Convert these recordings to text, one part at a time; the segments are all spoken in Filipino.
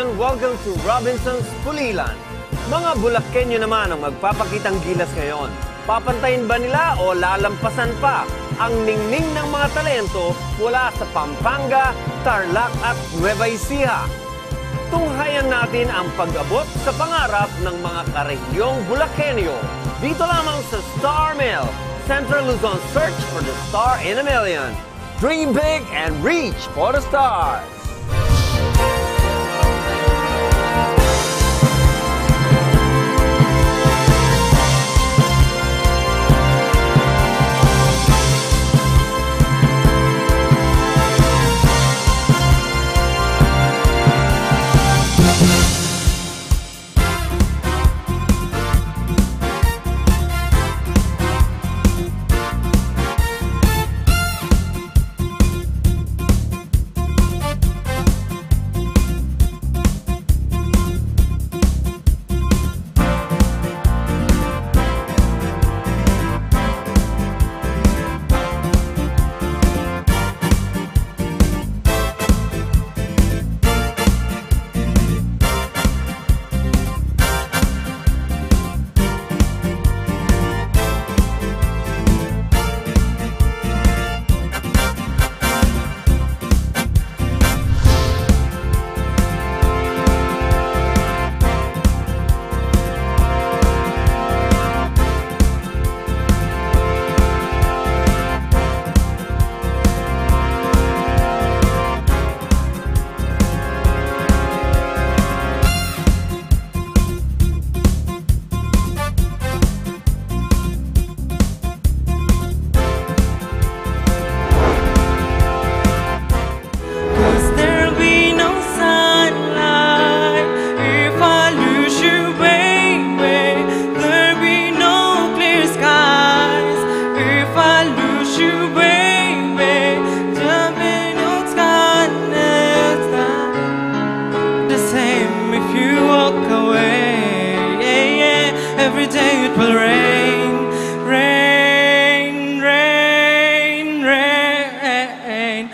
and welcome to Robinson's Pulilan. Mga Bulakenyo naman ang magpapakitang gilas ngayon. Papantayin ba nila o lalampasan pa ang ningning ng mga talento mula sa Pampanga, Tarlac at Nueva Ecija? Tunghayan natin ang pag-abot sa pangarap ng mga karehiyong Bulakenyo. Dito lamang sa Star Mail, Central Luzon Search for the Star in a Million. Dream big and reach for the stars! Every day it will rain, rain, rain, rain.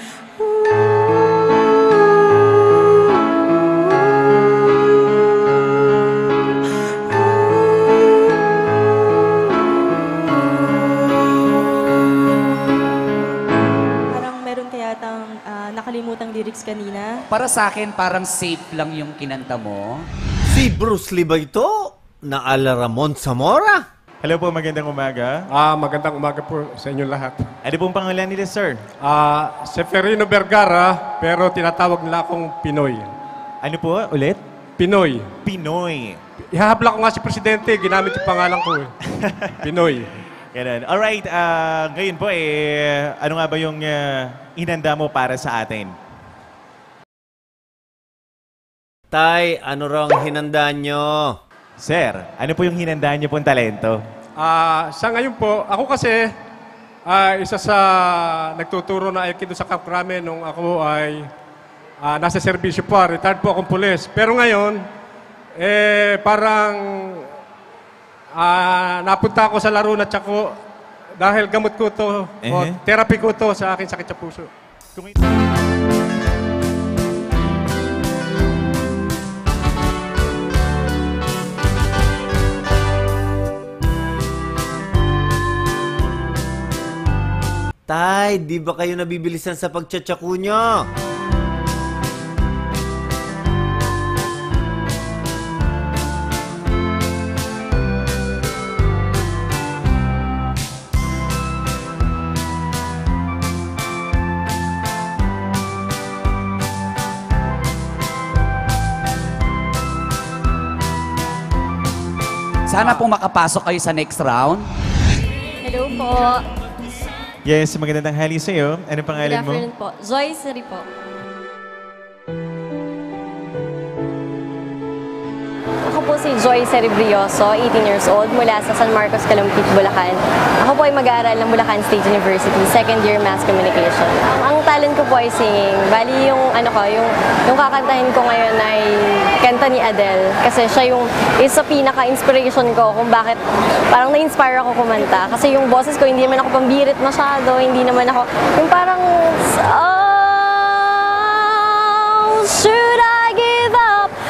Parang meron kaya tang nakalimutang lyrics kanina. Para sa akin, parang safe lang yung kinanta mo. Si Bruce Lee ba ito? Na ala Ramon Zamora? Hello po, magandang umaga. Magandang umaga po sa inyong lahat. Ano pong pangalan nila, sir? Seferino Vergara, pero tinatawag nila akong Pinoy. Ano po, ulit? Pinoy. Pinoy. Ihahabla ko nga si Presidente, ginamit yung pangalan ko eh. Pinoy. Ganun. Alright, ngayon po ano nga ba yung inanda mo para sa atin? Tay, ano raw ang hinanda nyo? Sir, ano po yung hinandaan niyo pong talento? Sa ngayon po, ako kasi isa sa nagtuturo na Aikido sa Camp Crame nung ako ay nasa serbisyo pa. Retired po akong pulis. Pero ngayon, parang napunta ako sa laro na tsako dahil gamot ko to, o therapy ko to sa akin sakit sa puso. Tay, di ba kayo nabibilisan sa pagtsatsaku nyo? Sana pong makapasok kayo sa next round. Hello po. Yes, magandang tanghali sa'yo. Ano pangalan mo? Good afternoon po. Joy Seri po. Ako po si Joy Cerebrioso, 18 years old, mula sa San Marcos, Calumpit, Bulacan. Ako po ay mag-aaral ng Bulacan State University, second year Mass Communication. Ang talent ko po ay singing. Bali yung yung kakantahin ko ngayon ay kanta ni Adele. Kasi siya yung isa pinaka-inspiration ko kung bakit parang na-inspire ako kumanta. Kasi yung boses ko, hindi naman ako pambirit masyado, hindi naman ako, yung parang, oh, should I give up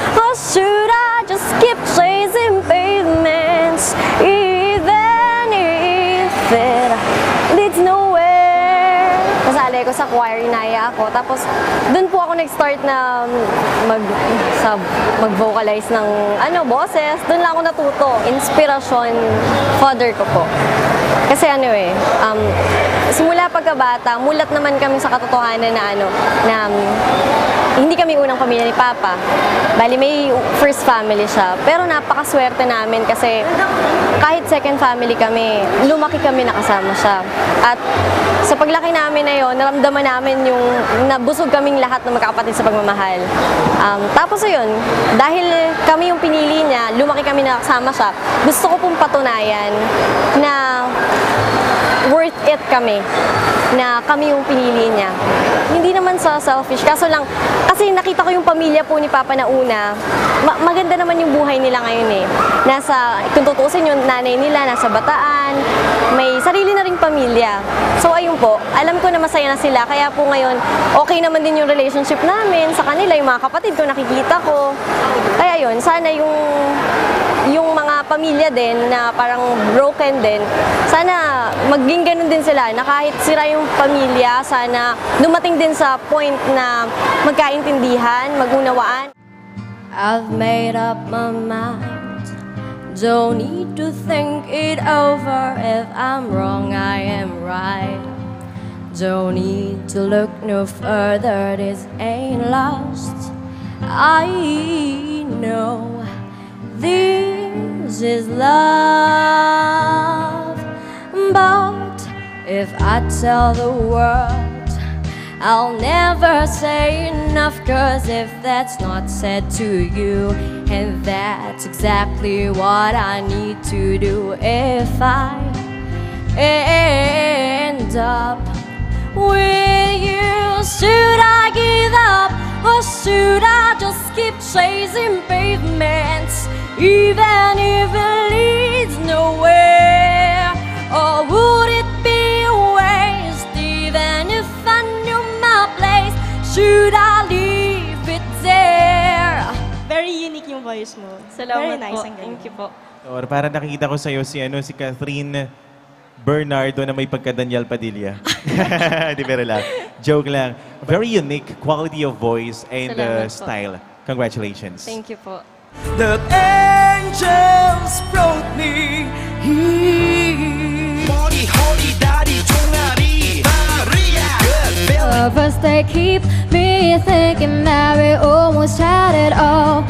even if it leads nowhere. Kasali ko sa choir, inaya ako. Tapos, doon po ako nag-start na mag-vocalize ng boses. Doon lang ako natuto. Inspirasyon, father ko po. Kasi simula pagkabata, mulat naman kami sa katotohanan na hindi kami unang pamilya ni Papa. Bali, may first family siya. Pero napakaswerte namin kasi kahit second family kami, lumaki kami nakasama siya. At sa paglaki namin na yun, naramdaman namin yung nabusog kaming lahat ng magkakapatid sa pagmamahal. Tapos ayun, dahil kami yung pinili niya, lumaki kami nakasama siya, gusto ko pong patunayan na worth it kami, na kami yung pinili niya. Hindi naman sa selfish, kaso lang, kasi nakita ko yung pamilya po ni Papa na una, maganda naman yung buhay nila ngayon eh. Kung tutuusin yung nanay nila, nasa Bataan, may sarili na ring pamilya. So ayun po, alam ko na masaya na sila, kaya po ngayon, okay naman din yung relationship namin sa kanila, yung mga kapatid ko, nakikita ko. Kaya yun, sana yung mga pamilya din na parang broken din, sana maging ganun din sila na kahit sira yung pamilya, sana dumating din sa point na magkaintindihan, magunawaan. I've made up my mind, don't need to think it over. If I'm wrong, I am right. Don't need to look no further, this ain't lost. I know this is love, but if I tell the world, I'll never say enough. 'Cause if that's not said to you, and that's exactly what I need to do, if I end up with you, should I give up, or should I just keep chasing pavements, even if it leads nowhere? Or would it be a waste, even if I knew my place? Should I leave it there? Very unique yung voice mo. Salamat Very nice po. ang galing. Thank you po. Or parang nakikita ko sa'yo si Catherine Bernardo na may pagka-Daniel Padilla. Di pero lang. Joke lang. Very unique quality of voice and Salamat po. style. Congratulations. Thank you po. That angels brought me here. 머리 허리 다리 종아리 Maria. First they keep me thinking that we almost had it all.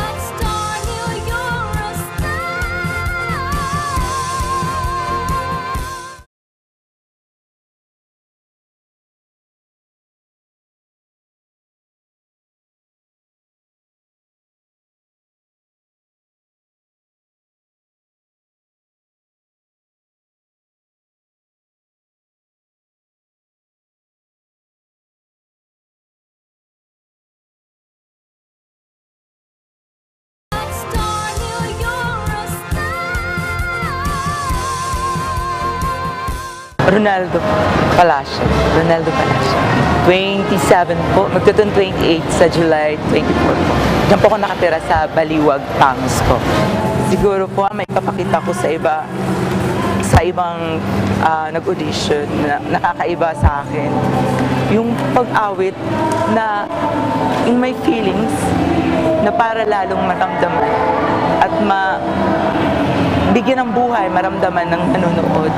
Ronaldo Palacio. 27 po. Magtutun 28 sa July 24 po. Diyan po ako nakatira sa Baliwag, Pangus po. Siguro po may papakita ko sa ibang nag-audition na nakakaiba sa akin. Yung pag-awit na yung may feelings na para lalong maramdaman at bigyan ng buhay, maramdaman ng nanonood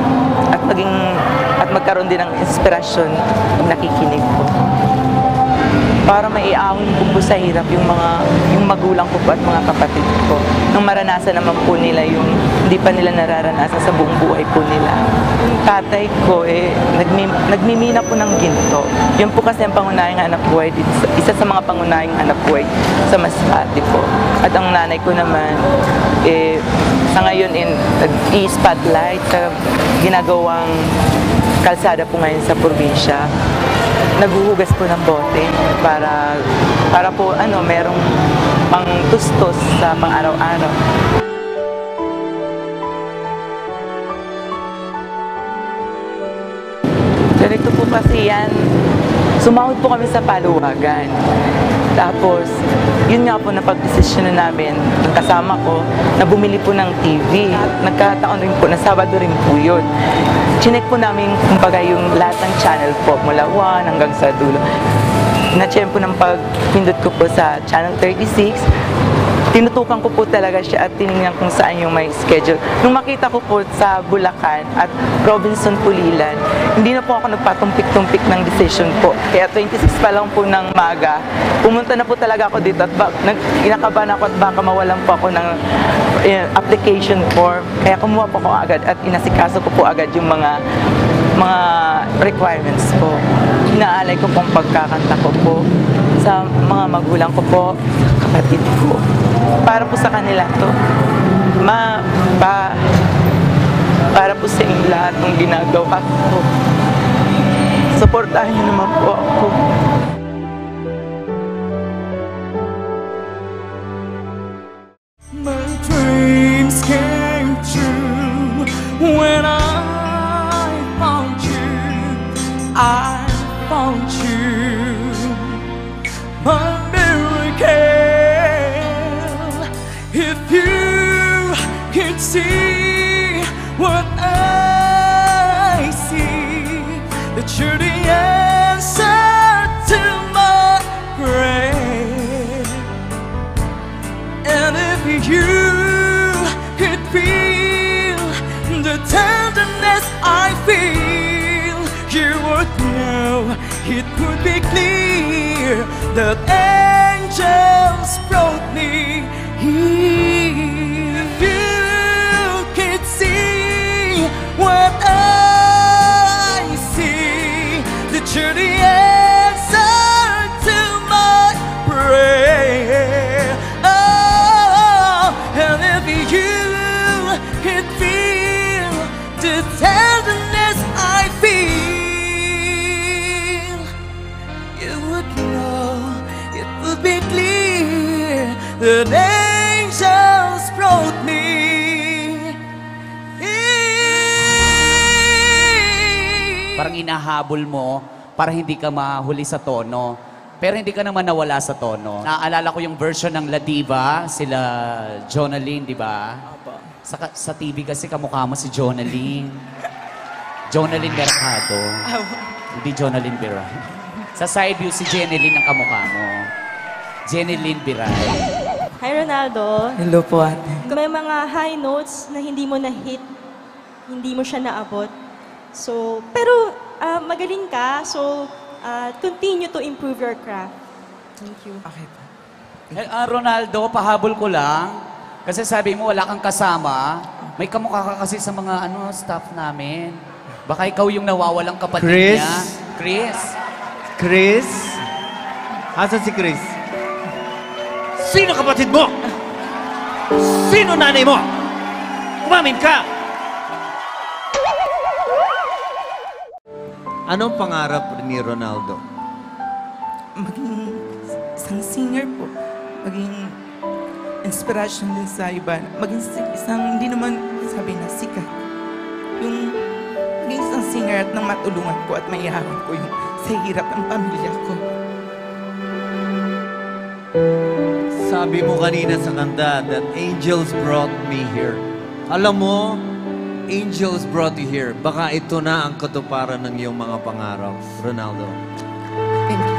at magkaroon din ng inspirasyon pag nakikinig po. Para maiahon ko po sa hirap yung magulang ko po at mga kapatid ko. Nung maranasan naman po nila yung hindi pa nila nararanasan sa buong buhay po nila. Yung tatay ko nagmimina po ng ginto. Yun po kasi ang pangunahing hanap buhay dito. Isa sa mga pangunahing hanap buhay sa Masbate po. At ang nanay ko naman, sa ngayon nag-i-spotlight sa ginagawang kalsada po ngayon sa probinsya. Naghuhugas po ng bote para po merong pang tustos sa pang araw-araw. Ganito po kasi yan. Sumahod po kami sa paluwagan. Tapos, yun nga po, napag-desisyon na namin ng kasama ko na bumili po ng TV. Nagkataon rin po, na Sabado rin po yun. Chinek po namin, kumbaga, yung lahat ng channel po, mula 1 hanggang sa dulo. Na-check po ng pagpindot ko po sa channel 36. Tinutukan ko po talaga siya at tinignan kung saan yung may schedule. Nung makita ko po sa Bulacan at Robinson Pulilan, hindi na po ako nagpatumpik-tumpik ng decision po. Kaya 26 pa lang po ng maga, pumunta na po talaga ako dito at inakabahan ako at baka mawalan po ako ng application form. Kaya kumuha po ako agad at inasikaso ko po agad yung mga requirements po. Inaalay ko pong pagkakanta ko po sa mga magulang ko po, kapatid ko. Para po sa kanila to. Para po sa inyong lahat ng ginagawa ko. Suportahan niyo naman po ako. My dreams came true when I found you. I found you. My miracle. If you could see what I see, that you're the answer to my prayer. And if you could feel the tenderness I feel, you would know it would be clear that angels brought me here. If you could see what I see, that you're the answer to my prayer. Oh, and if you could feel the tenderness I feel, you would know it would be clear that angels brought me here. Parang inahabol mo para hindi ka mahuli sa tono. Pero hindi ka naman nawala sa tono. Naaalala ko yung version ng La Diva, sila Jonalyn, di ba? Sa TV kasi kamukha mo si Jonalyn. Jonalyn Mercado. Hindi Jonalyn Biray. Sa side view, si Jenilyn ang kamukha mo. Jenilyn Biray. Hi, Ronaldo. Hello po, ate. Kung may mga high notes na hindi mo na-hit, hindi mo siya naabot. So, pero magaling ka. So, continue to improve your craft. Thank you. Okay po. Ronaldo, pahabol ko lang. Kasi sabi mo, wala kang kasama. May kamukha ka kasi sa mga staff namin. Baka ikaw yung nawawalang kapatid Chris? niya. Chris? Chris? Asan si Chris? Sino kapatid mo? Sino nanay mo? Umamin ka! Anong pangarap ni Ronaldo? Maging isang singer po. Maging inspiration din sa iba. Maging isang, hindi naman sabi na sikat. Yung maging isang singer at nang matulungan ko at maihawan ko yung sa hirap ng pamilya ko. Sabi mo kanina sa kanta that angels brought me here. Alam mo, angels brought you here. Baka ito na ang katuparan ng iyong mga pangarap, Ronaldo. Thank you.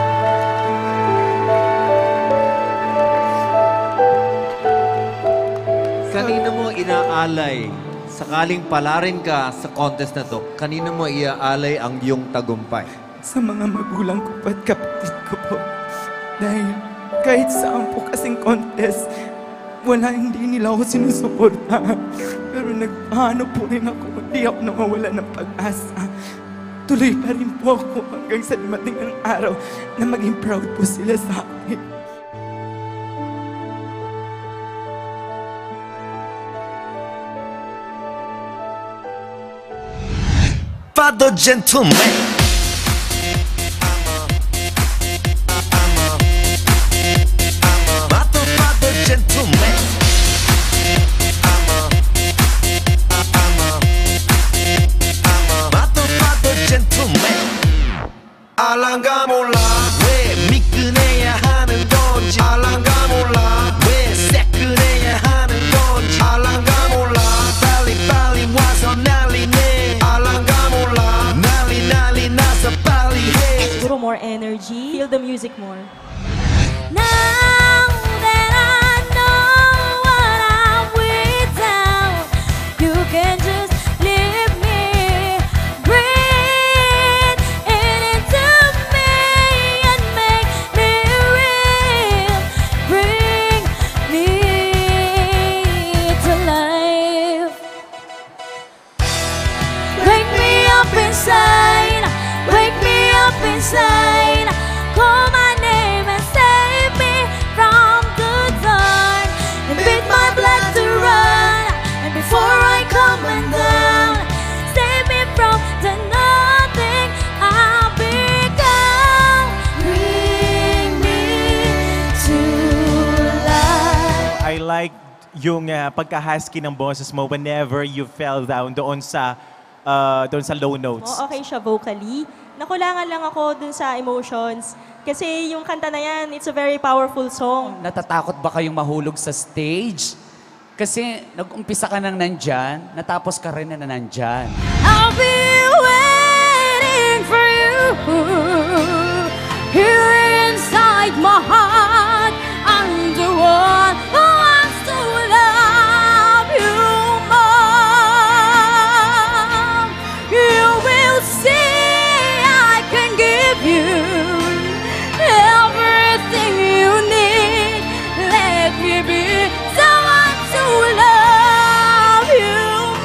Kanina mo inaalay, sakaling palarin ka sa contest na to, kanina mo iaalay ang iyong tagumpay. Sa mga magulang ko po at kapatid ko po. Dahil kahit saan po kasing contest, hindi nila ako sinusuporta. Pero nagpaano po rin ako, hindi ako nawawala ng pag-asa. Tuloy pa rin po ako hanggang sa dumating ang araw na maging proud po sila sa akin. Father Gentleman. 알랑가 몰라 왜 미끈해야 하는 more energy. Feel the music more. Now that I know what I'm without, you can just lift me, breathe into me and make me real. Bring me to life. Wake me up inside, wake me up inside. Call my name and save me from the dark. And beat my blood to run. And before I come undone, save me from the nothing I'll become. Bring me to life. I like yung pagka-husky ng boses mo whenever you fell down doon sa low notes. Oo, okay siya vocally. Nakulangan lang ako dun sa emotions. Kasi yung kanta na yan, it's a very powerful song. Natatakot ba kayong mahulog sa stage? Kasi nag-umpisa ka nang nandyan, natapos ka rin na nandyan. I'll be waiting for you here inside my heart. I'm the one who wants to love you more. You will see I can give you everything you need. Let me be someone to love you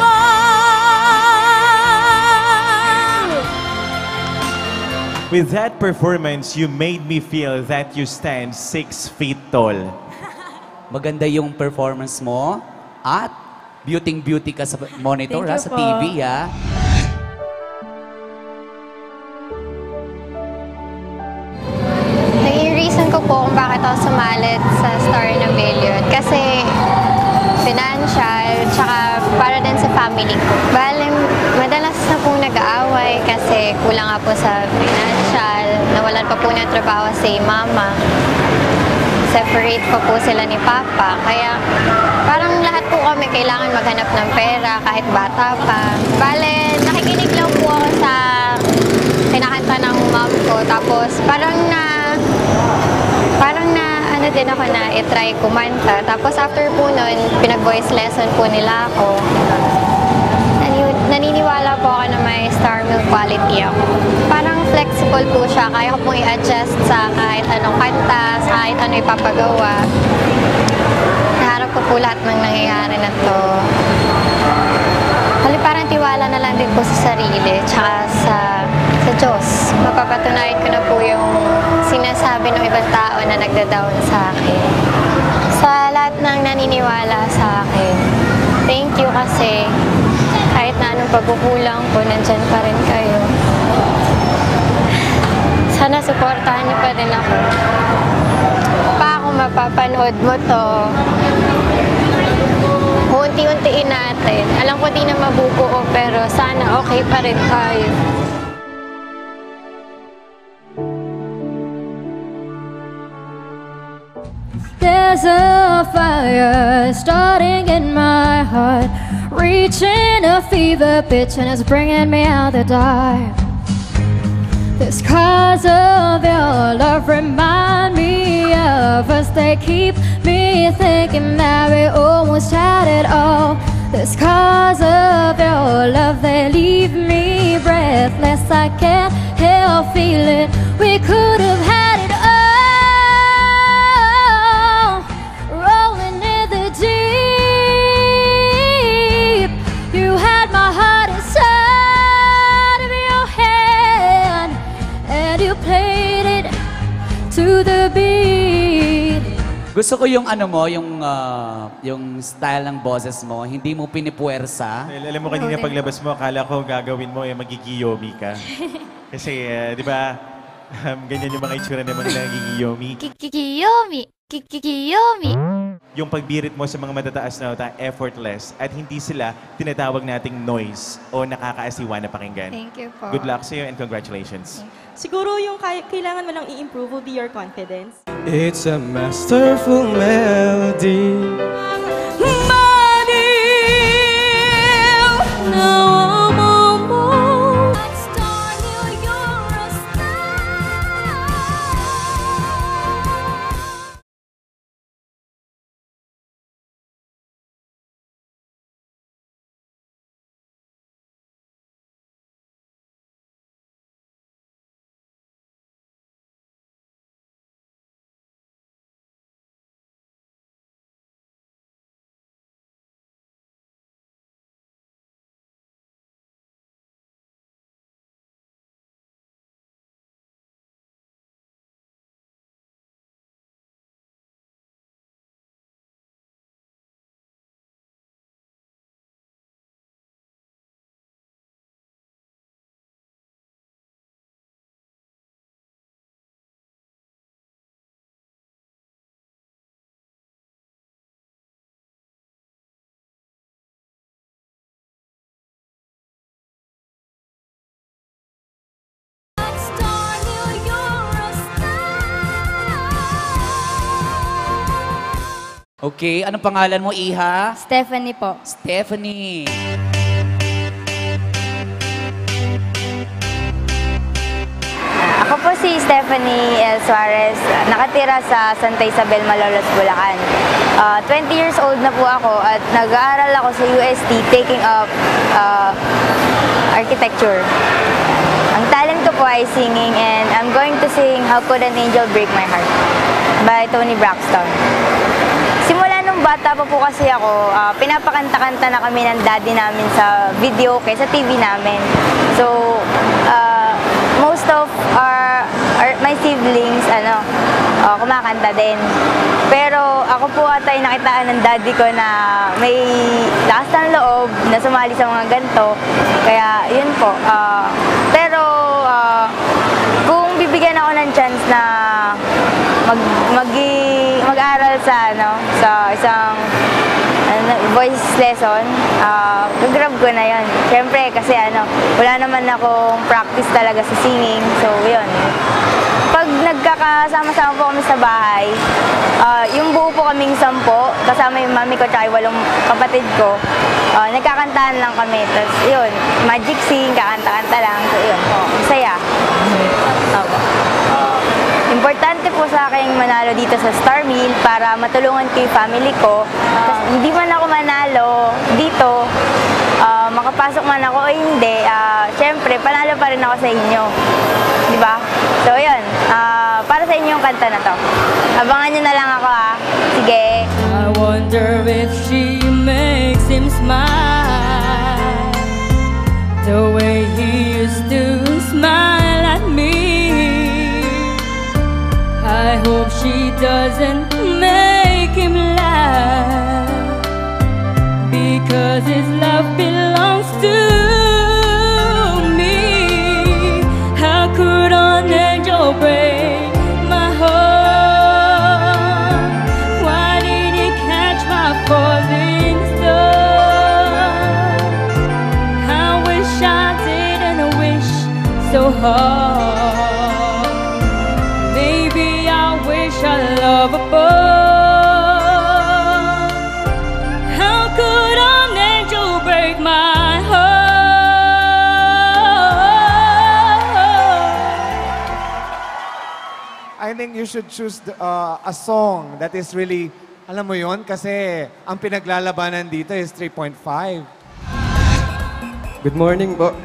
more. With that performance, you made me feel that you stand 6 feet tall. Maganda yung performance mo at beauty ka sa monitor, Thank you sa po. TV, ha? Naging reason ko po kung bakit ako sumalit sa Star na Billion. Kasi financial, tsaka para din sa family ko. Bale, madalas na pong nag-aaway kasi kulang nga po sa financial. Nawalan pa po ng trabaho si mama. Separate pa po sila ni papa. Kaya parang lahat po kami kailangan maghanap ng pera kahit bata pa. Bale, nakikinig lang po ako sa kinakanta ng mom ko. Tapos parang na ano din ako na i-try kumanta. Tapos after po nun, pinag-voice lesson po nila ako. Naniniwala po ako na may star milk quality ako. Parang flexible po siya. Kaya ko pong i-adjust sa kahit anong kanta, sa kahit ano ipapagawa. Naharap ko po lahat ng nangyayari na to. Parang tiwala na lang din po sa sarili, tsaka sa Diyos. Mapapatunayan ko na po yung sinasabi ng ibang tao na nagda-down sa akin. Sa lahat ng naniniwala sa akin, thank you kasi kahit na anong pagkukulang ko, nandyan pa rin kayo. Sana suportahan niyo pa rin ako. Pa ako mapapanood mo to, unti-untiin natin. Alam ko di na mabubuo pero sana okay pa rin tayo. There's a fire starting in my heart, reaching a fever pitch and it's bringing me out the dark. The scars of your love remind me of us. They keep me thinking that we almost had it all. The scars of your love, they leave me breathless. I can't help feeling we could have had it all. Rolling in the deep, you had my heart inside of your hand, and you played it to the beat. Gusto ko yung ano mo, yung style ng boses mo, hindi mo pinipuwersa. Alam mo, kanina paglabas mo, akala ko gagawin mo, magigiyomi ka. Kasi, di ba, ganyan yung mga itsura naman na nagigiyomi. Kikiyomi, kikiyomi. Yung pagbirit mo sa mga matataas na nota, effortless, at hindi sila tinatawag nating noise o nakakaasiwa na pakinggan. Thank you po. Good luck sa'yo and congratulations. Siguro yung kailangan mo lang i-improve will be your confidence. It's a masterful melody. Okay, anong pangalan mo, Iha? Stephanie po. Stephanie. Ako po si Stephanie L. Suarez, nakatira sa Santa Isabel, Malolos, Bulacan. 20 years old na po ako at nag-aaral ako sa UST taking up architecture. Ang talent ko po ay singing and I'm going to sing How Could an Angel Break My Heart by Tony Braxton. Simula nung bata pa po kasi ako, pinapakanta-kanta na kami ng daddy namin sa video sa TV namin. So, most of my siblings, kumakanta din. Pero ako po atay nakitaan ng daddy ko na may lakas ng loob na sumali sa mga ganito. Kaya, yun po. Kung bibigyan ako ng chance na mag-aral sa isang voice lesson, gagrab ko na yun. Siyempre, kasi wala naman akong practice talaga sa singing. So, yun. Pag nagkakasama-sama po kami sa bahay, yung buo po kaming 10, kasama yung mami ko at 8 kapatid ko, nagkakantahan lang kami. Tapos, yun, magic sing, kakanta-kanta lang. So, yun, masaya. Importante po sa akin manalo dito sa Star Meal para matulungan ko yung family ko. Kasi hindi man ako manalo dito, makapasok man ako o hindi, syempre, panalo pa rin ako sa inyo. Di ba? So, yun. Para sa inyo yung kanta na to. Abangan nyo na lang ako, ha. Sige. I wonder if she makes him smile the way he used to smile at me. I hope she doesn't make him laugh, because his love belongs to me. How could an angel break my heart? Why did he catch my falling star? I wish I didn't wish so hard. Maybe I wish I love above. How could an angel break my heart? I think you should choose a song that is really, alam mo yon, kasi ang pinaglalabanan dito is 3.5. Good morning po.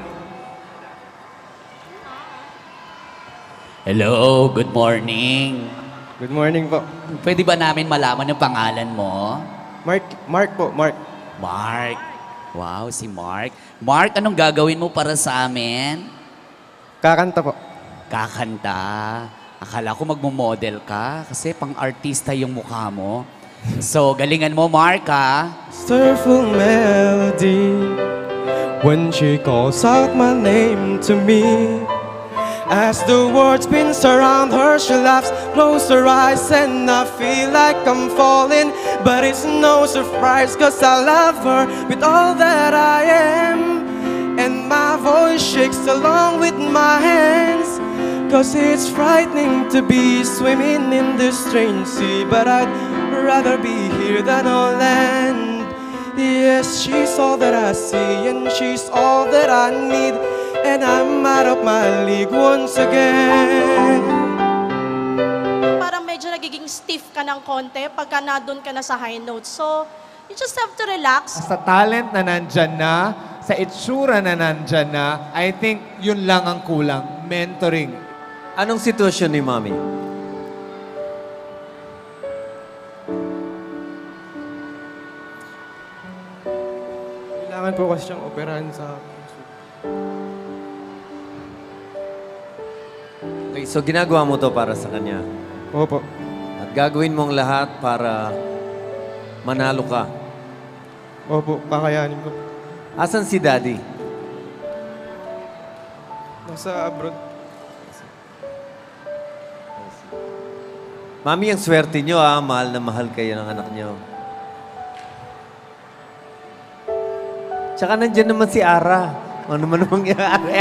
Hello, good morning. Good morning po. Pwede ba namin malaman yung pangalan mo? Mark po, Mark. Mark. Wow, si Mark. Mark, anong gagawin mo para sa amin? Kakanta po. Kakanta. Akala ko magmo-model ka kasi pang-artista yung mukha mo. So, galingan mo, Mark, ha? Masterful melody when she calls out my name to me. As the words spin around her, she laughs, close her eyes, and I feel like I'm falling. But it's no surprise, cause I love her with all that I am. And my voice shakes along with my hands, cause it's frightening to be swimming in this strange sea. But I'd rather be here than on land. Yes, she's all that I see, and she's all that I need. And I'm out of my league once again. Parang medyo nagiging stiff ka ng konti pagka nandun ka na sa high notes. So, you just have to relax. Sa talent na nandyan na, sa itsura na nandyan na, I think yun lang ang kulang, mentoring. Anong sitwasyon ni Mami? Kailangan po kasi siyang operahan sa... Okay, so ginagawa mo to para sa kanya. Opo. At gagawin mong lahat para manalo ka. Opo, kakayanin ko. Asan si Daddy? Nasa abroad. Mami, ang swerte nyo, ah. Mahal na mahal kayo ng anak nyo. Tsaka nandyan naman si Ara. Ano naman mangyari?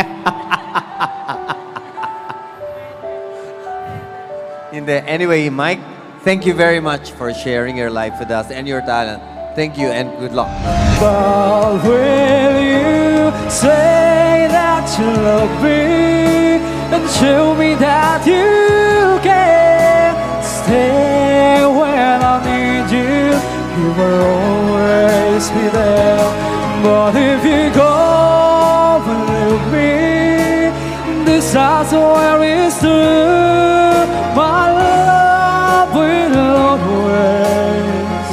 Hindi. Anyway, Mike, Thank you very much for sharing your life with us and your talent. Thank you and good luck. But will you say that you love me and show me that you can stay when I need you? You will always be there. But if you go and leave me, this is where it's true. My love will always,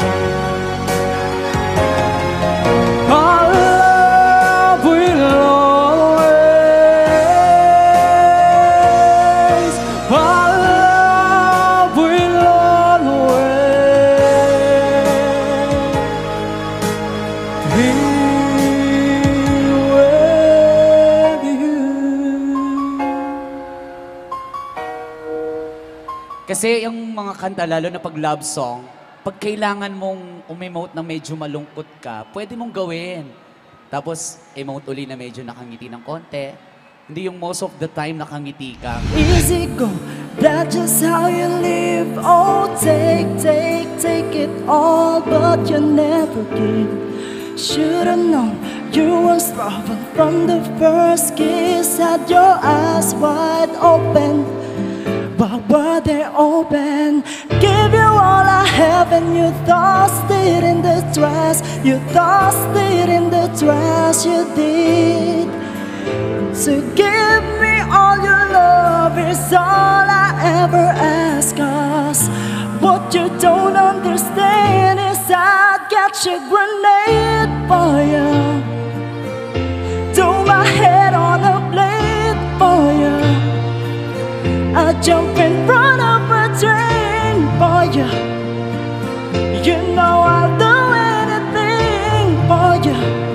my love will always, my love will always be with you. Kasi yung mga kanta, lalo na pag love song, pag kailangan mong umemote na medyo malungkot ka, pwede mong gawin. Tapos, emote uli na medyo nakangiti ng konti. Hindi yung most of the time nakangiti ka. Easy go, that's just how you live. Oh, take it all, but you never give. Should've known you were starving from the first kiss. Had your eyes wide open, but were they open? Give you all I have and you tossed it in the trash. You tossed it in the trash, you did. So give me all your love is all I ever ask. 'Cause what you don't understand is I'd get your grenade for you. Throw my head on a blade for you. I jump in front of a train for you. You know I'll do anything for you.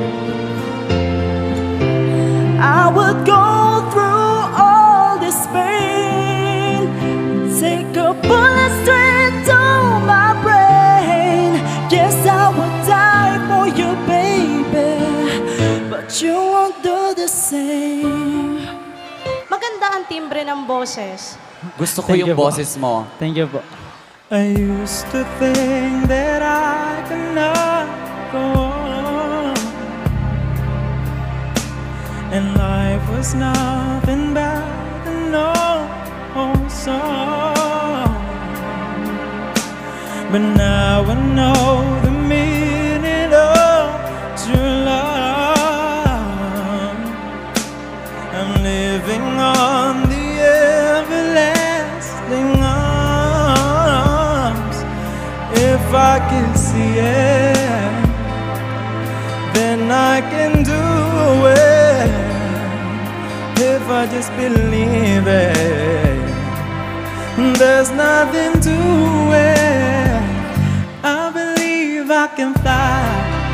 I would go through all this pain, take a bullet straight to my brain. Yes, I would die for you, baby, but you won't do the same. Maganda ang timbre ng boses. Gusto ko yung boses mo. Thank you po. I used to think that I could not go on, and life was nothing but an old song. But now I know the meaning of true love. I'm living on the everlasting arms. If I can see it, then I can do it. If I just believe it, there's nothing to it. I believe I can fly.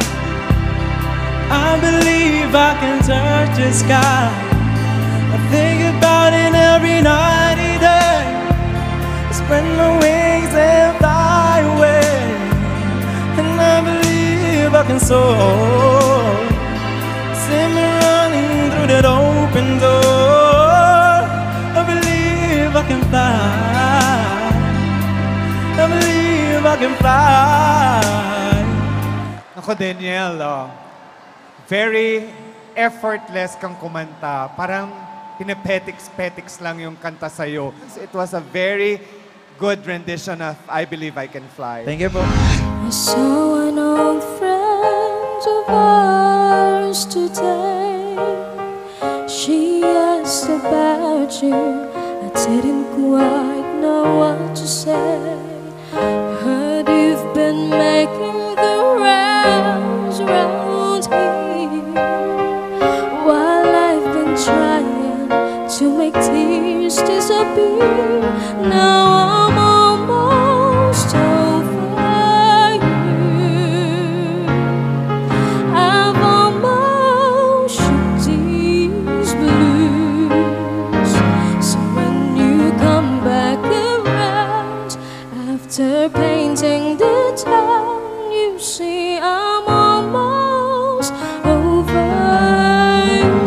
I believe I can touch the sky. I think about it every night and day. Spread my wings and fly away. And I believe I can soar. See me running through that open door. I believe I can fly. I believe I can fly. Ako, Danielle, very effortless kang kumanta. Parang pinapetiks-petiks lang yung kanta sa'yo. It was a very good rendition of I Believe I Can Fly. Thank you po. I saw an old friend of ours today. She asked about you. I didn't quite know what to say. Heard you've been making the rounds around here, while I've been trying to make tears disappear. Now I'm almost over you. I've almost shed these blues. So when you come back around after painting the town, you see I'm almost over you.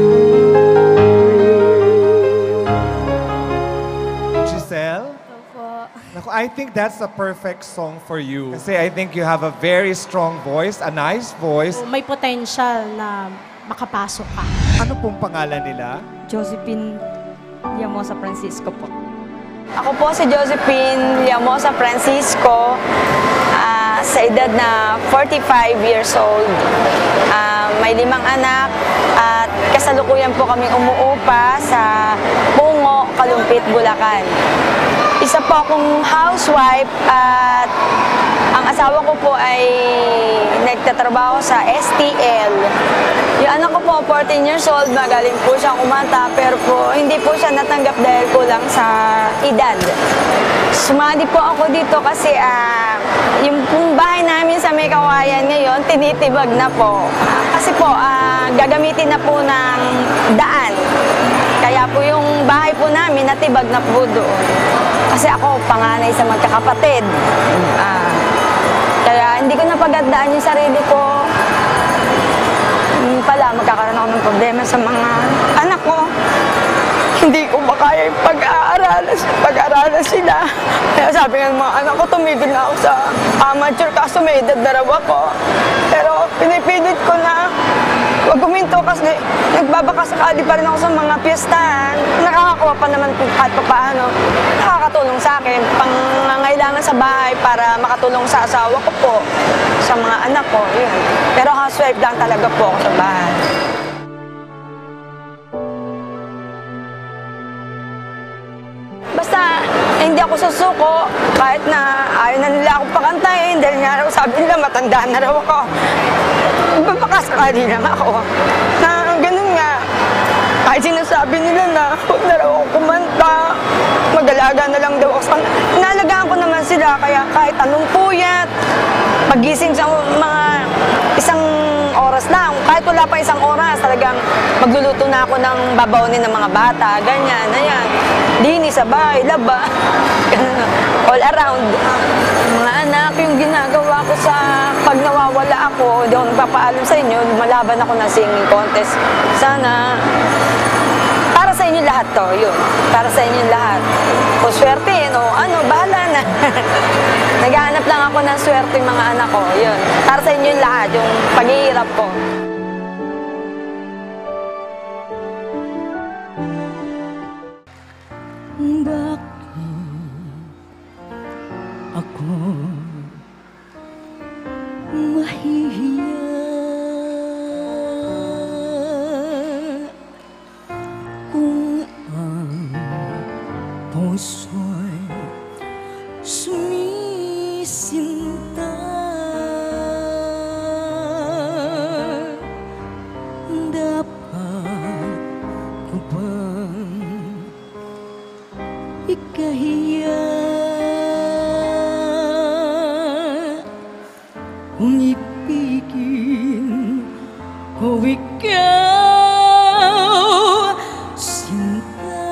Giselle? I think that's the perfect song for you. Kasi I think you have a very strong voice, a nice voice. So, may potential na makapasok ka. Ano pong pangalan nila? Josephine Llamosa Francisco po. Ako po si Josephine Llamosa Francisco, sa edad na 45 years old. May 5 anak at kasalukuyan po kami umuupa sa Pungo, Kalumpit, Bulacan. Isa po akong housewife at ang asawa ko po ay nagtatrabaho sa STL. Yung anak ko po, 14 years old, magaling po siyang kumanta pero po hindi po siya natanggap dahil kulang sa edad. Sumali po ako dito kasi yung bahay namin sa May Kawayan ngayon, tinitibag na po. Kasi po, gagamitin na po ng daan. Kaya po yung bahay po namin, natibag na po doon. Kasi ako, panganay sa magkakapatid. Kaya hindi ko napagandaan yung sarili ko. Pala, magkakaroon ako ng problema sa mga anak ko. Hindi ko makaya yung pag-aaralan sila. Kaya sabi ng mga anak ko, tumigil na ako sa amateur kaso may edad na raw ako. Pero pinipilit ko na huwag guminto kasi nagbabakasakali pa rin ako sa mga piyestahan. Nakakakuha pa naman kahit pa paano. Nakakatulong sa akin, pangangailangan sa bahay para makatulong sa asawa ko po, sa mga anak ko. Yun. Pero housewife lang talaga po ako sa bahay. Basta hindi ako susuko kahit na ayaw na nila akong pakantayin dahil nga raw sabi nila matanda na raw ako. Papakasakali lang ako. Na ganun nga. Kahit sinasabi nila na huwag na raw ako kumanta. Mag-alaga na lang daw ako. Naalagaan ko naman sila kaya kahit anong puyat, pagising sa mga isang oras lang. Kahit wala pa isang oras, talagang magluluto na ako ng babawnin ng mga bata. Ganyan, ayan. Linis sa bahay, laba. All around. Mga anak, yung ginagawa ko sa pag nawawala ako, hindi ako nagpapaalam sa inyo, lumalaban ako ng singing contest. Sana, para sa inyo lahat to, yun. Para sa inyo lahat. O swerte, o ano, bahala na. Naghahanap lang ako ng swerte mga anak ko, yun. Para sa inyo lahat, yung paghihirap ko. Ako mahihiya kung ang puso'y sumisinta. Dapat ko bang ikahiya kung ibigin ko ikaw, sinta?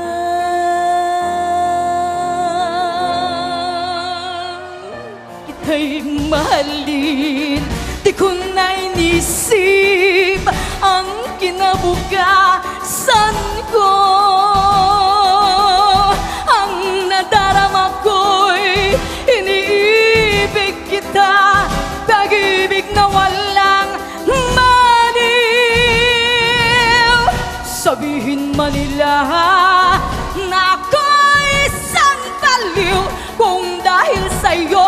Kita'y mahalin, di ko na inisip ang kinabukasan ko. Ang nadarama ko'y iniibig kita, pag-ibig na walang maliw. Sabihin man nila na ako'y isang baliw kung dahil sa'yo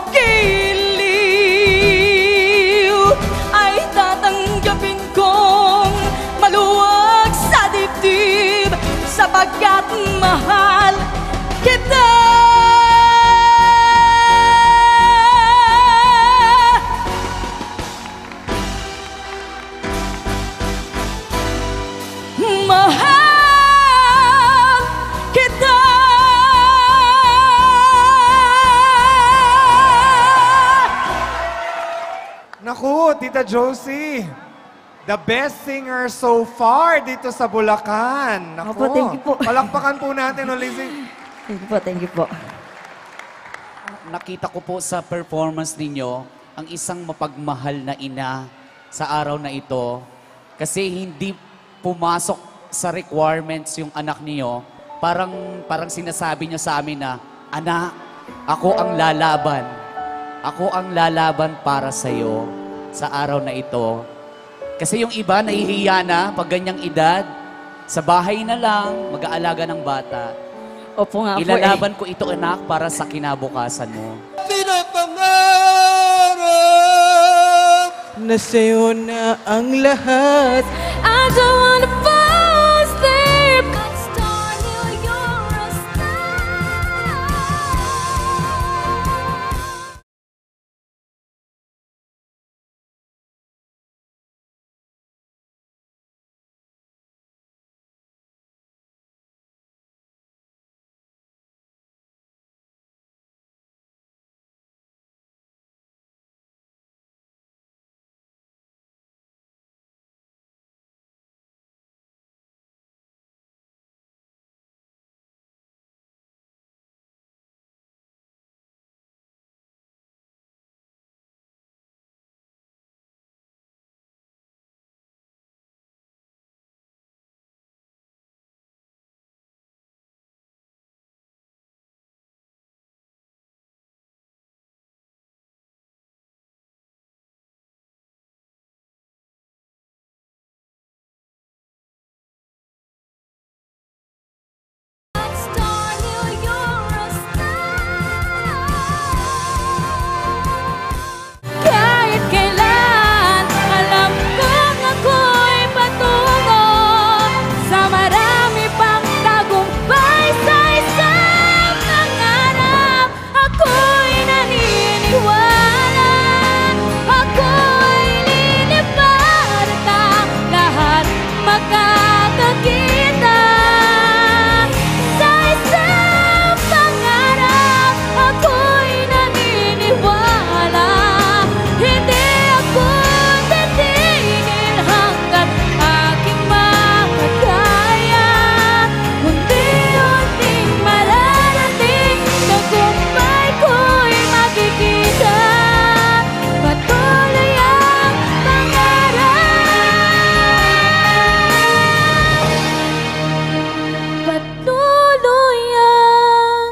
giliw, ay tatanggapin kong maluwag sa dibdib sapagkat mahal kita. Mahal kita. Naku, Tita Josie. The best singer so far dito sa Bulacan. Naku. Opo, thank you po. Palakpakan po natin, Lizzie. Thank you po. Nakita ko po sa performance ninyo ang isang mapagmahal na ina sa araw na ito kasi hindi pumasok sa requirements yung anak niyo. Parang sinasabi niyo sa amin na, anak, Ako ang lalaban. Ako ang lalaban para sa'yo sa araw na ito. Kasi yung iba, nahihiya na pag ganyang edad. Sa bahay na lang, mag-aalaga ng bata. Opo nga po Ilalaban ko ito, anak, para sa kinabukasan mo. Pinapangarap na sa'yo na ang lahat. I don't wanna fall asleep. Star, you're a kahit kailan, alam kong ako'y patungo sa marami pang tagumpay sa isang nangarap. Ako'y naniniwala, ako'y lilipad at ang lahat magkakakita sa isang pangarap. Ako'y naniniwala, hindi ako titigil hanggat aking makakaya. Unti-unting mararating, tagumpay ko'y makikita. Patuloy ang pangarap, patuloy ang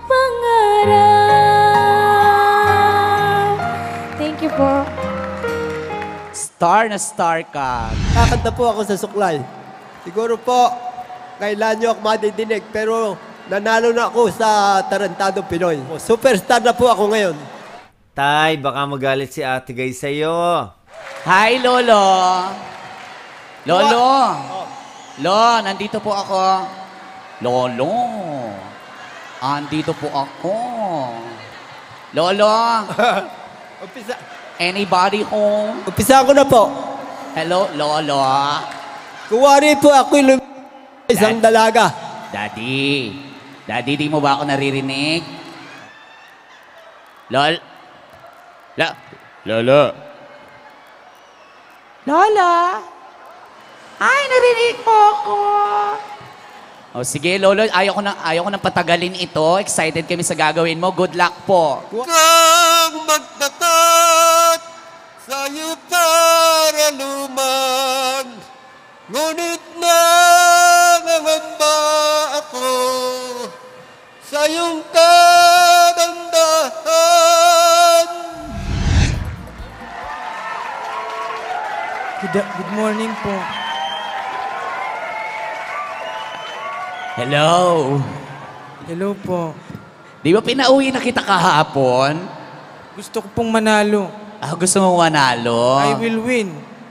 pangarap. Thank you po. Star na star ka. Kakanta po ako sa suklay. Siguro po, kailan nyo ako madidinig, pero nanalo na ako sa Tarantado Pinoy. Superstar na po ako ngayon. Tay, baka magalit si Ate Guy sa'yo. Hi, Lolo. Lolo. Lo, nandito po ako. Lolo. Andito po ako. Lolo. Umpisa. Anybody home? Umpisa ko na po. Hello, Lolo. Kuwari po ako'y isang dalaga. Daddy. Daddy, di mo ba ako naririnig? Lolo. Lola. Ay, narinig mo ako. O sige, Lolo, ayaw ko nang patagalin ito. Excited kami sa gagawin mo. Good luck po. Kang magtatat sa'yo para luman, ngunit nangangamba ako sa iyong kagandahan. Good morning po. Hello. Hello po. Di ba pinauwi na kita kahapon? Gusto ko pong manalo. Gusto mong manalo? I will win.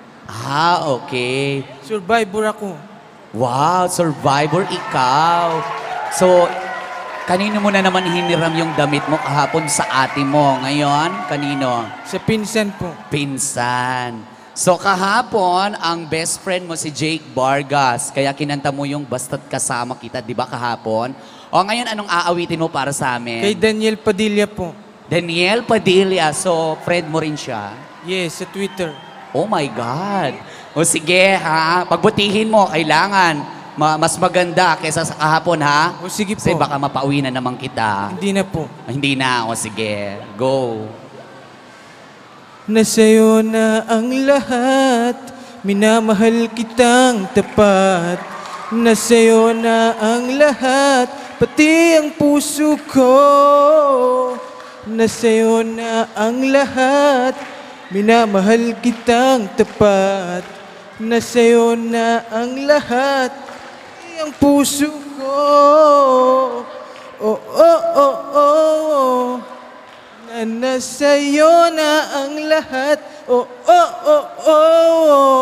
Okay. Survivor ako. Wow, survivor ikaw. So, kanino mo na naman hiniram yung damit mo kahapon sa ate mo? Ngayon, kanino? Sa pinsan po. Pinsan. So, kahapon, ang best friend mo si Jake Vargas. Kaya kinanta mo yung Basta't Kasama Kita, di ba kahapon? O ngayon, anong aawitin mo para sa amin? Kay Daniel Padilla po. Daniel Padilla. So, friend mo rin siya? Yes, sa Twitter. Oh my God. O sige, ha? Pagbutihin mo, kailangan. Mas maganda kaysa sa kahapon, ha? O sige po. Kasi baka mapauwi na naman kita. Hindi na po. Hindi na. O sige, go. Nasa'yo na ang lahat, minamahal kitang tapat. Nasa'yo na ang lahat, pati ang puso ko. Nasa'yo na ang lahat, minamahal kitang tapat. Nasa'yo na ang lahat, pati ang puso ko. Oh, oh, oh, oh. Nasa'yo na ang lahat, oh, oh, oh, oh.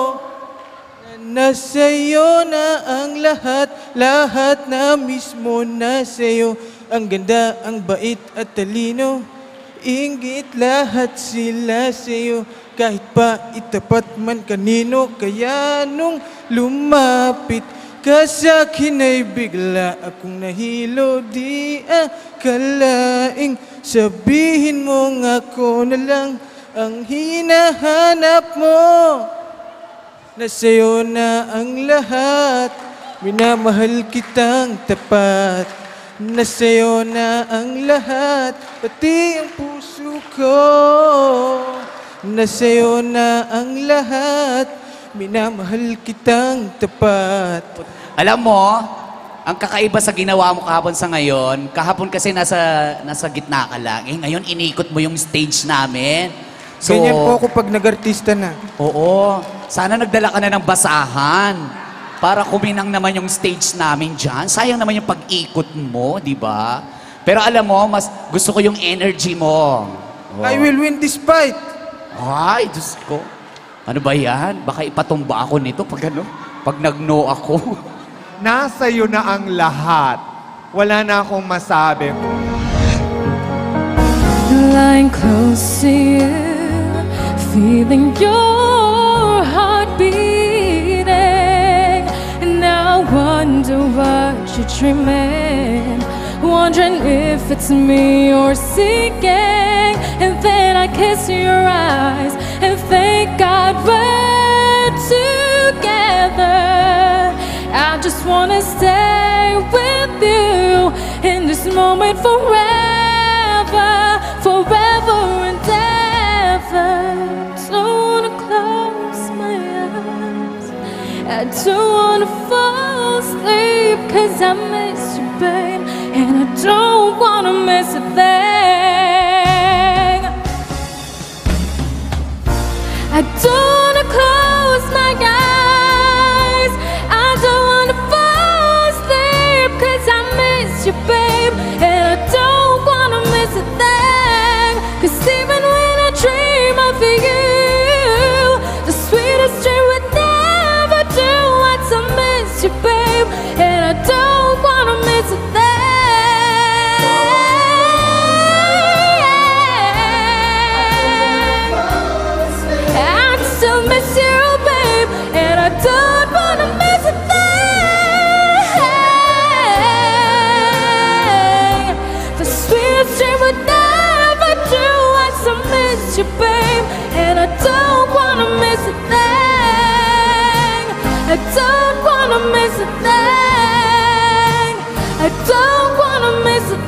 Nasa'yo na ang lahat, lahat na mismo nasa'yo. Ang ganda, ang bait at talino, inggit lahat sila sa'yo. Kahit pa itapat man kanino, kaya nung lumapit ka sa'kin ay bigla akong nahilo. Di akalaing sabihin mo nga ko na lang ang hinahanap mo. Nasa'yo na ang lahat, minamahal kitang tapat. Nasa'yo na ang lahat, pati ang puso ko. Nasa'yo na ang lahat, minamahal kitang tapat. Alam mo, ang kakaiba sa ginawa mo kahapon sa ngayon, kahapon kasi nasa gitna ka lang. Ngayon inikot mo yung stage namin. So, ganyan po ako pag nag-artista na. Oo. Sana nagdala ka na ng basahan para kuminang naman yung stage namin dyan. Sayang naman yung pag-ikot mo, di ba? Pero alam mo, mas gusto ko yung energy mo. Oh. I will win this fight. Ay, Diyos ko. Ano ba yan? Baka ipatumba ako nito pag ano? Pag nag-no ako. Nasa iyo na ang lahat. Wala na akong masabi. Lying close to you, feeling your heart beating, and I wonder what you're dreaming, wondering if it's me you're seeking. And then I kiss your eyes and thank God we're together. I just wanna stay with you in this moment forever, forever and ever. Don't wanna close my eyes, I don't wanna fall asleep, 'cause I miss you, babe, and I don't wanna miss a thing. I don't wanna close my eyes, I don't wanna fall asleep, 'cause I miss you, babe, and I don't wanna miss a thing. 'Cause even when I dream of you, the sweetest dream would never do. I still miss you, babe, and I don't wanna miss a thing. I still miss you, babe, and I don't wanna miss a thing. The sweetest dream would never do. I still miss you, babe, and I don't wanna miss a thing. I don't wanna miss a thing. I don't wanna miss a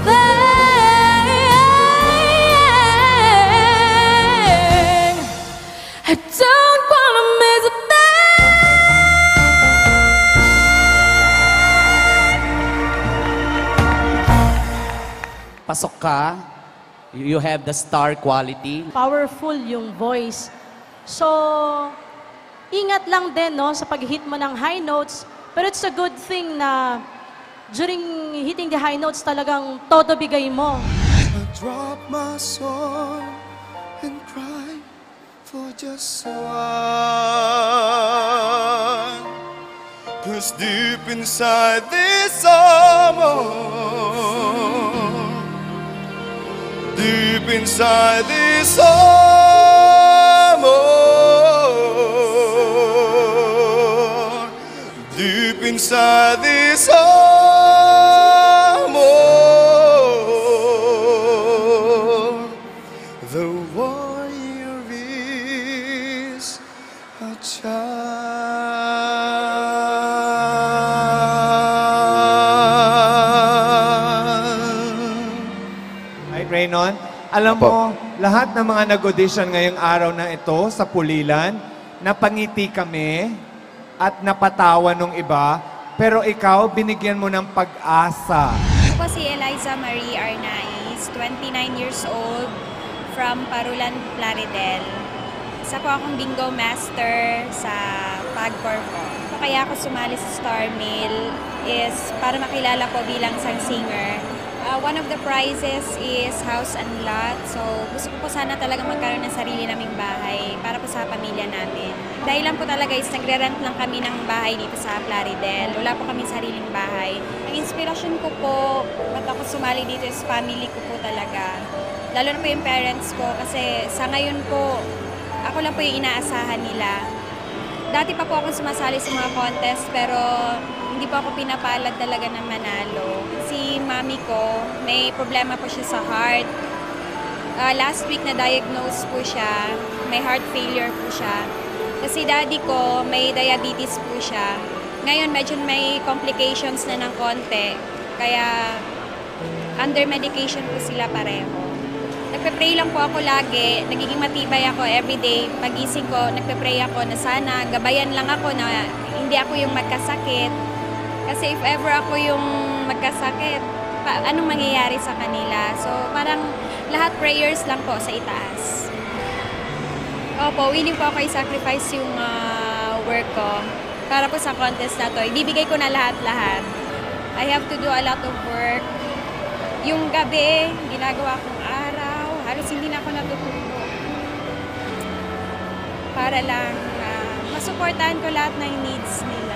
thing. I don't wanna miss a Pasok ka. You have the star quality. Powerful yung voice. So, ingat lang din no, sa pag-hit mo ng high notes. Pero it's a good thing na during hitting the high notes talagang todo bigay mo. I drop my sword and cry for just one. 'Cause deep inside this armor, deep inside this armor, deep inside this armor, the warrior is a child. Right, Raynon? Alam mo, lahat ng mga nag-audition ngayong araw na ito sa Pulilan, napangiti kami at napatawa nung iba. pero ikaw, binigyan mo ng pag-asa. Ako si Eliza Marie Arnaiz, 29 years old, from Parulan, Plaridel. Isa po akong bingo master sa PAGCOR po. Kaya ako sumali sa Star Mail is para makilala po bilang isang singer. One of the prizes is house and lot. So gusto ko po sana talaga magkaroon ng sarili naming bahay para po sa pamilya namin. Dahil lang po talaga is nagre-rent lang kami ng bahay dito sa Plaridel. Wala po kami sariling bahay. Ang inspirasyon ko po, ba't ako sumali dito is family ko po talaga. Lalo na po yung parents ko kasi sa ngayon po, ako lang po yung inaasahan nila. Dati pa po akong sumasali sa mga contest pero hindi po ako pinapalad talaga na manalo. Si mami ko, may problema po siya sa heart. Last week na-diagnose po siya, may heart failure po siya. Kasi daddy ko, may diabetes po siya. Ngayon medyo may complications na ng konti, kaya under medication po sila pareho. Nagpe-pray lang po ako lagi, nagiging matibay ako everyday. Pagising ko, nagpe-pray ako na sana gabayan lang ako na hindi ako yung magkasakit. Kasi if ever ako yung magkasakit, anong mangyayari sa kanila? So parang lahat prayers lang po sa itaas. Opo, willing po ako i-sacrifice yung work ko para po sa contest na to. Ibibigay ko na lahat-lahat. I have to do a lot of work. Yung gabi, ginagawa kong araw, halos hindi na ako natutulog. Para lang masuportahan ko lahat ng needs nila.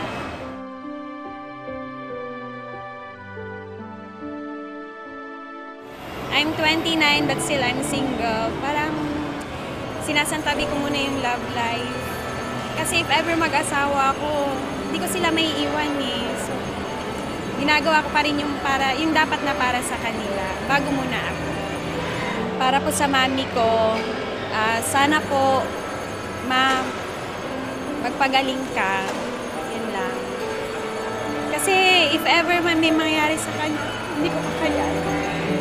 I'm 29 but still I'm single. Parang sinasantabi ko muna yung love life. Kasi if ever mag-asawa ako, hindi ko sila may iwan eh. So, ginagawa ko pa rin yung dapat na para sa kanila, bago muna ako. Para po sa mami ko, sana po, ma, magpagaling ka. Yun lang. Kasi if ever man may mangyari sa kanya, hindi ko kakayanin.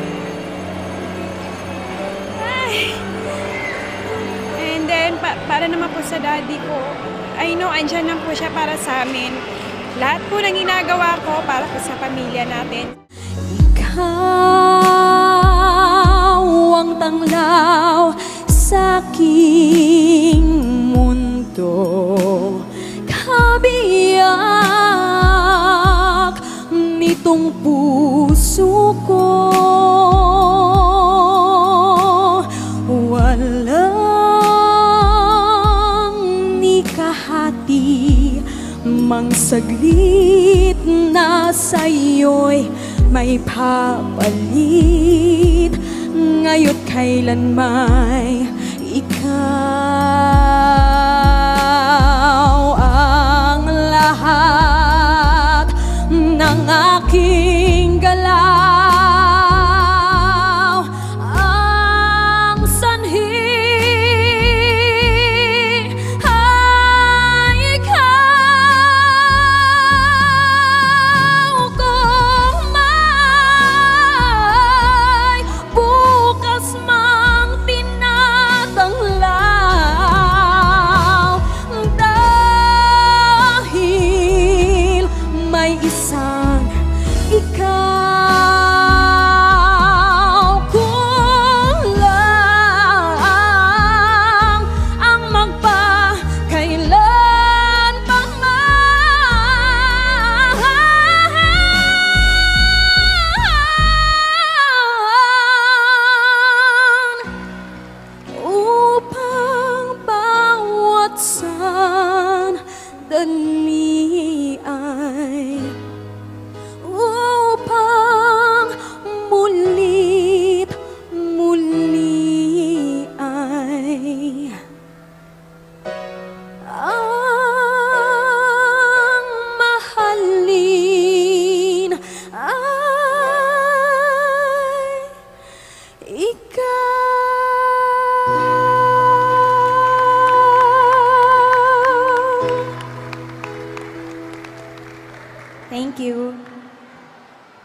And then, para naman po sa daddy ko, I know, andyan lang po siya para sa amin. Lahat po ng ginagawa ko para po sa pamilya natin. Ikaw ang tanglaw sa aking mundo. Kabiyak nitong puso ko. Mang saglit na sa'yo'y may papalit. Ngayo't kailan may ikaw ang lahat ng aking galaw. Ang sanhi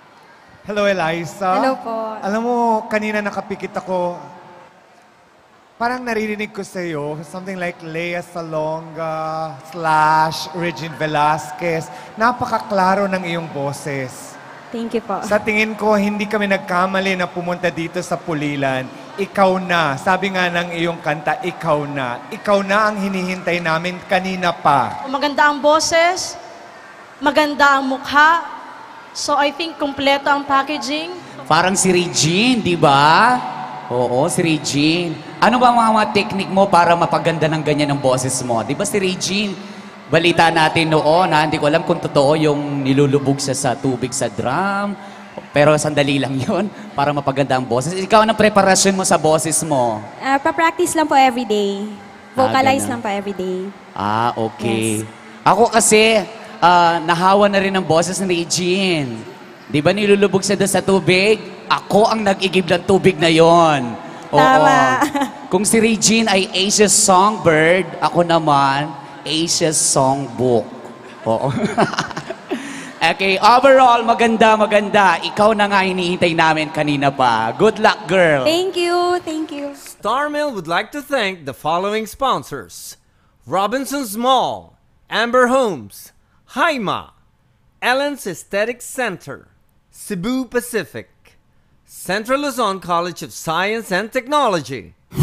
Hello, Eliza. Hello po. Alam mo, kanina nakapikit ako. parang naririnig ko sa'yo, something like Lea Salonga / Regine Velasquez. Napakaklaro ng iyong boses. Thank you po. Sa tingin ko, hindi kami nagkamali na pumunta dito sa Pulilan. Ikaw na. Sabi nga ng iyong kanta, ikaw na. Ikaw na ang hinihintay namin kanina pa. Maganda ang boses, maganda ang mukha. So I think kumpleto ang packaging. Parang si Regine, di ba? Oo, si Regine. Ano ba ang mga technique mo para mapaganda ng ganyan ang boses mo? Di ba si Regine, balita natin noon, hindi ko alam kung totoo yung nilulubog siya sa tubig sa drum. Pero sandali lang yon para mapaganda ang boses. Ikaw, anong preparasyon mo sa boses mo? Pa-practice lang po everyday. Vocalize ganun. lang po everyday. Okay. Ako kasi, nahawa na rin ang boses ni Regine. Di ba nilulubog siya doon sa tubig? Ako ang nag-igib ng tubig na yon. Tama. Kung si Regine ay Asia's Songbird, ako naman, Asia's Songbook. Oo. Okay, overall, maganda. Ikaw na nga hinihintay namin kanina pa. Good luck, girl. Thank you. Thank you. Starmill would like to thank the following sponsors: Robinson's Mall, Amber Homes, Haima, Ellen's Aesthetic Center, Cebu Pacific, Central Luzon College of Science and Technology,